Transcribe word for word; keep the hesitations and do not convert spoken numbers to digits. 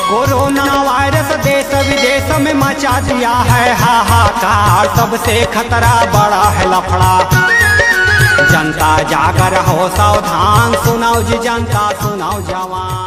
Corona virus देश विदेश में मचा दिया है हाहाकार, सबसे खतरा बड़ा है लफड़ा। जनता जागर हो सावधान, सुनाओ जी जनता सुनाओ जवान।